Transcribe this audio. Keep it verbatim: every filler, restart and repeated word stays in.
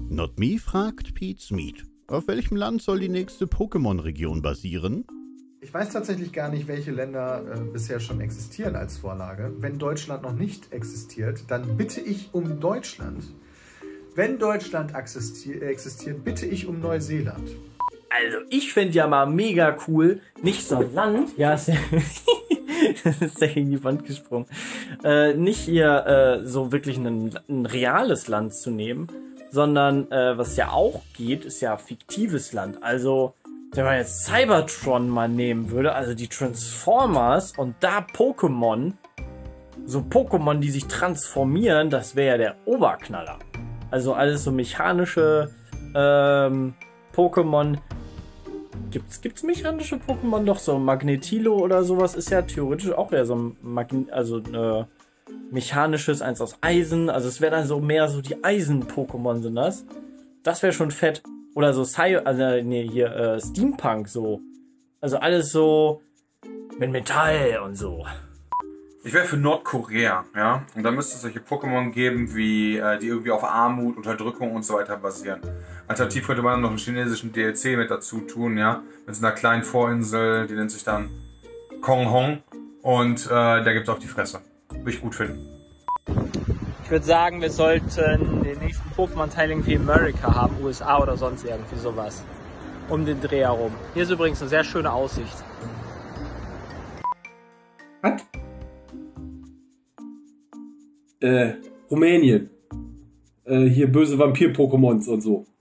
Not Me fragt Pete's Meat. Auf welchem Land soll die nächste Pokémon-Region basieren? Ich weiß tatsächlich gar nicht, welche Länder äh, bisher schon existieren als Vorlage. Wenn Deutschland noch nicht existiert, dann bitte ich um Deutschland. Wenn Deutschland existi existiert, bitte ich um Neuseeland. Also ich finde ja mal mega cool, nicht so ein Land, ja, ist ja das ist ja gegen die Wand gesprungen, äh, nicht hier äh, so wirklich ein, ein reales Land zu nehmen, sondern äh, was ja auch geht, ist ja fiktives Land. Also wenn man jetzt Cybertron mal nehmen würde, also die Transformers und da Pokémon, so Pokémon, die sich transformieren, das wäre ja der Oberknaller. Also alles so mechanische ähm, Pokémon. Gibt's, gibt's mechanische Pokémon? Doch, so Magnetilo oder sowas ist ja theoretisch auch eher so ein Magn also, äh, mechanisches, eins aus Eisen. Also es wäre dann so mehr so die Eisen-Pokémon sind das. Das wäre schon fett. Oder so Sci also, nee, hier, äh, Steampunk so. Also alles so mit Metall und so. Ich wäre für Nordkorea, ja. Und da müsste es solche Pokémon geben, wie äh, die irgendwie auf Armut, Unterdrückung und so weiter basieren. Alternativ könnte man noch einen chinesischen D L C mit dazu tun, ja. Mit so einer kleinen Vorinsel, die nennt sich dann Kong Hong. Und äh, da gibt es auch die Fresse. Würde ich gut finden. Ich würde sagen, wir sollten den nächsten Pokémon-Teil irgendwie America haben, U S A oder sonst irgendwie sowas. Um den Dreh herum. Hier ist übrigens eine sehr schöne Aussicht. Was? Äh, Rumänien. Äh, hier böse Vampir-Pokémons und so.